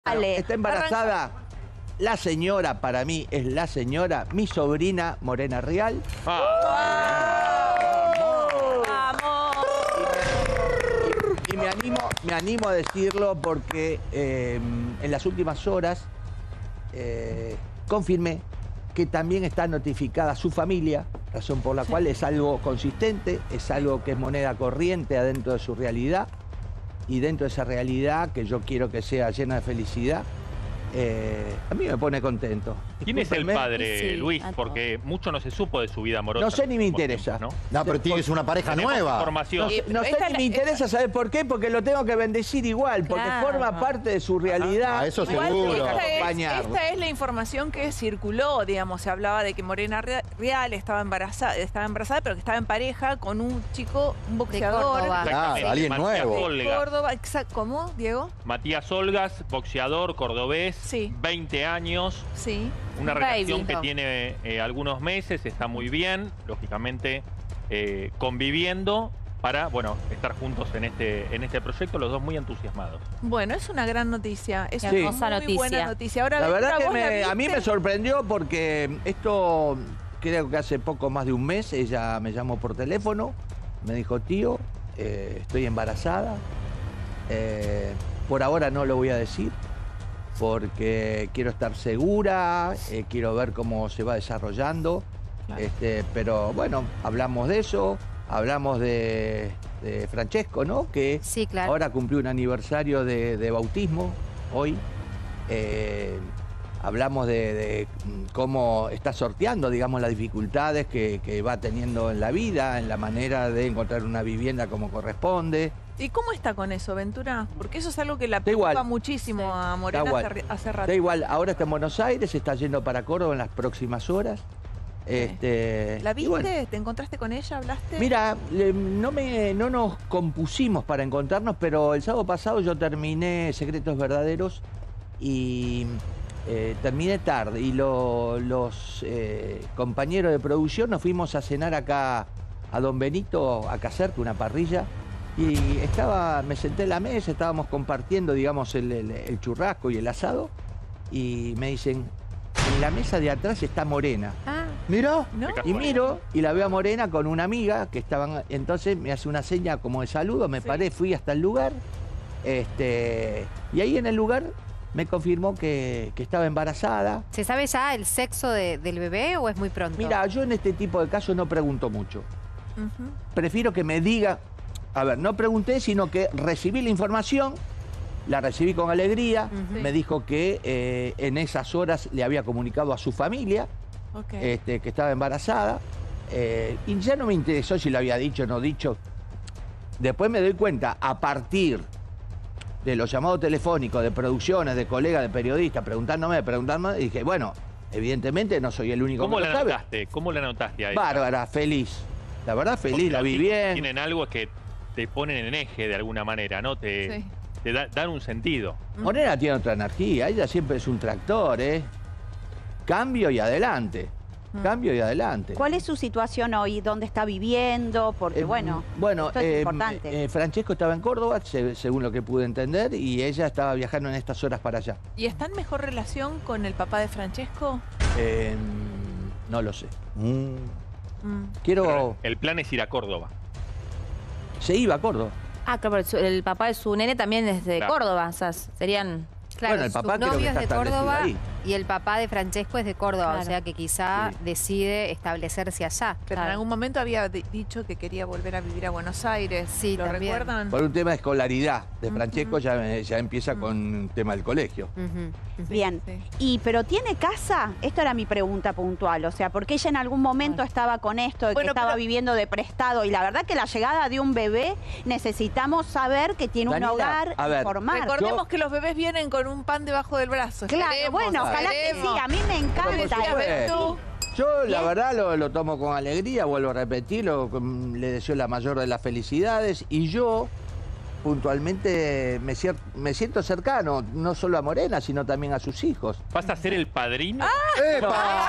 Dale. Está embarazada. La señora, para mí, es la señora, mi sobrina Morena Rial. Y me animo a decirlo porque en las últimas horas confirmé que también está notificada su familia, razón por la cual es algo consistente, es algo que es moneda corriente adentro de su realidad, y dentro de esa realidad, que yo quiero que sea llena de felicidad, a mí me pone contento. ¿Quién es el padre, Sí, Luis? Porque mucho no se supo de su vida amorosa. No sé ni me interesa. ¿No? No, pero tienes una pareja nueva. Información. No sé ni me interesa saber por qué, porque lo tengo que bendecir igual, porque forma parte de su realidad. Ah, eso Igual seguro. esta es la información que circuló, digamos, se hablaba de que Morena Rial estaba embarazada, pero que estaba en pareja con un chico, un boxeador. Córdoba. Claro, alguien Matías nuevo. Olgas. Córdoba, ¿cómo, Diego? Matías Olgas, boxeador, cordobés, Sí. 20 años. Sí. Una Baby. relación que tiene algunos meses, está muy bien, lógicamente conviviendo para, bueno, estar juntos en este proyecto, los dos muy entusiasmados. Bueno, es una gran noticia, es Sí. una Hermosa muy noticia. buena noticia. Ahora, La verdad Ventura, ¿vos la que a mí viste? me sorprendió porque esto, creo que hace poco más de un mes, ella me llamó por teléfono, me dijo, tío, estoy embarazada, por ahora no lo voy a decir, porque quiero estar segura, quiero ver cómo se va desarrollando, Claro. pero bueno, hablamos de eso, hablamos de Francesco, ¿no? Que Sí, claro. ahora cumplió un aniversario de bautismo, hoy. Hablamos de cómo está sorteando, digamos, las dificultades que va teniendo en la vida, en la manera de encontrar una vivienda como corresponde. ¿Y cómo está con eso, Ventura? Porque eso es algo que la Da igual. preocupa muchísimo a Morena Da igual. hace rato. Da igual, ahora está en Buenos Aires, está yendo para Córdoba en las próximas horas. ¿La y viste? bueno, ¿Te encontraste con ella? ¿Hablaste? mira, no nos compusimos para encontrarnos, pero el sábado pasado yo terminé Secretos Verdaderos y terminé tarde. Y los compañeros de producción nos fuimos a cenar acá a Don Benito, acá cerca, una parrilla. Y me senté en la mesa, estábamos compartiendo, digamos, el churrasco y el asado. Y me dicen, en la mesa de atrás está Morena. Ah, Mira. ¿No? Y miro y la veo a Morena con una amiga que estaban, entonces me hace una seña como de saludo, me paré, fui hasta el lugar, y ahí en el lugar me confirmó que estaba embarazada. ¿se sabe ya el sexo del bebé o es muy pronto? Mira, yo en este tipo de casos no pregunto mucho. Ujú. Prefiero que me diga, a ver, no pregunté, sino que recibí la información, la recibí con alegría, me dijo que en esas horas le había comunicado a su familia, Ok. que estaba embarazada, y ya no me interesó si lo había dicho o no dicho. Después me doy cuenta, a partir de los llamados telefónicos de producciones, de colegas, de periodistas, preguntándome, y dije, bueno, evidentemente no soy el único ¿Cómo que la lo sabe. notaste? ¿Cómo la notaste a ella? Bárbara, feliz. La verdad, feliz, Porque la los vi chicos bien. Tienen algo que te ponen en eje de alguna manera, ¿no? Te dan un sentido. Morena tiene otra energía, ella siempre es un tractor, ¿eh? Cambio y adelante. Cambio y adelante. ¿Cuál es su situación hoy? ¿Dónde está viviendo? Porque, bueno, esto es importante. Francesco estaba en Córdoba, según lo que pude entender, y ella estaba viajando en estas horas para allá. ¿Y está en mejor relación con el papá de Francesco? No lo sé. Mm. Quiero... El plan es ir a Córdoba. Se iba a Córdoba. Ah, claro, pero el papá de su nene también es de Claro. Córdoba, o sea, serían... Claro, Bueno, el papá su creo que novio es está de establecido Córdoba ahí. y el papá de Francesco es de Córdoba, Claro. o sea que quizá Sí. decide establecerse allá. Pero Claro. en algún momento había dicho que quería volver a vivir a Buenos Aires. Sí, ¿Lo también. recuerdan? Por un tema de escolaridad de Francesco, ya empieza con un tema del colegio. Ujú. Sí, Bien. sí. ¿Pero tiene casa? Esto era mi pregunta puntual. O sea, porque ella en algún momento estaba con esto, de que Bueno, estaba pero- viviendo de prestado. Y la verdad que la llegada de un bebé necesitamos saber que tiene Daniela, un hogar a ver, formar. Recordemos que los bebés vienen con un pan debajo del brazo. Claro, Esperemos, bueno, ojalá que sí. esperemos. A mí me encanta. Por supuesto. Ventú. Yo la Bien. verdad lo tomo con alegría, vuelvo a repetirlo, le deseo la mayor de las felicidades y yo puntualmente me siento cercano, no solo a Morena, sino también a sus hijos. ¿Vas a ser el padrino?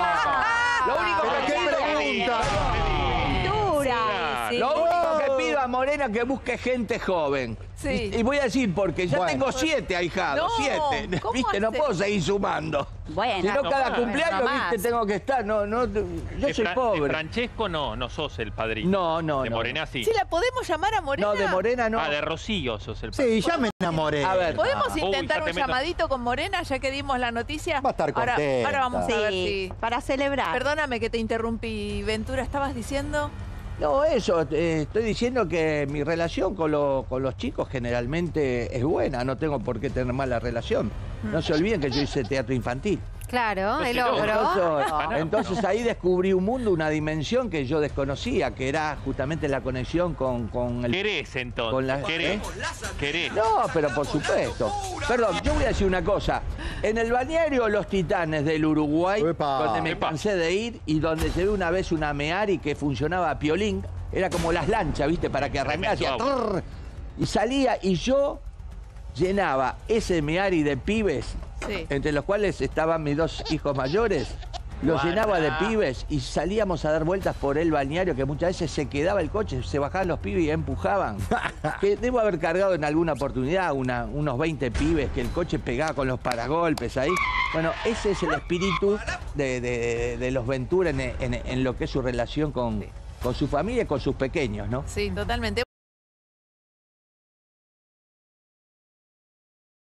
Lo único ¿Pero que qué pido, pregunta? Dura. Claro. lo único que pido a Morena que busque gente joven. Sí. Y voy a decir, porque ya Bueno. tengo 7 ahijados, No, 7. ¿cómo ¿Viste? No hace? puedo seguir sumando. Bueno, Si no, cada más, cumpleaños, no más. viste, tengo que estar. No, yo De soy Fra- pobre. de Francesco no sos el padrino. No. De Morena sí. ¿Sí la podemos llamar a Morena? No, de Morena no. Ah, de Rocío sos el padrino. Sí, ya me enamoré. A ver. ¿Podemos Uy, intentar ya te un meto. llamadito con Morena ya que dimos la noticia? Va a estar Ahora contenta. vamos a ver sí, si... para celebrar. Perdóname que te interrumpí, Ventura, ¿estabas diciendo? No, eso, estoy diciendo que mi relación con los chicos generalmente es buena, no tengo por qué tener mala relación. No se olviden que yo hice teatro infantil. Claro, No, el si no, ogro. Entonces ahí descubrí un mundo, una dimensión que yo desconocía, que era justamente la conexión con el... ¿Querés entonces? Con la- ¿Querés? ¿Querés? No, pero por supuesto. Perdón, yo voy a decir una cosa. En el balneario Los Titanes del Uruguay, Epa. donde me Epa. cansé de ir y donde se ve una vez una Meari que funcionaba a piolín, era como las lanchas, ¿viste? Para que arrancase. Tremendo Trrr, y salía y yo llenaba ese Meari de pibes, Sí. entre los cuales estaban mis 2 hijos mayores. Los Guarda. llenaba de pibes y salíamos a dar vueltas por el balneario, que muchas veces se quedaba el coche, se bajaban los pibes y empujaban. Que debo haber cargado en alguna oportunidad unos 20 pibes, que el coche pegaba con los paragolpes ahí. Bueno, ese es el espíritu de los Ventura en lo que es su relación con su familia y con sus pequeños, ¿no? Sí, totalmente.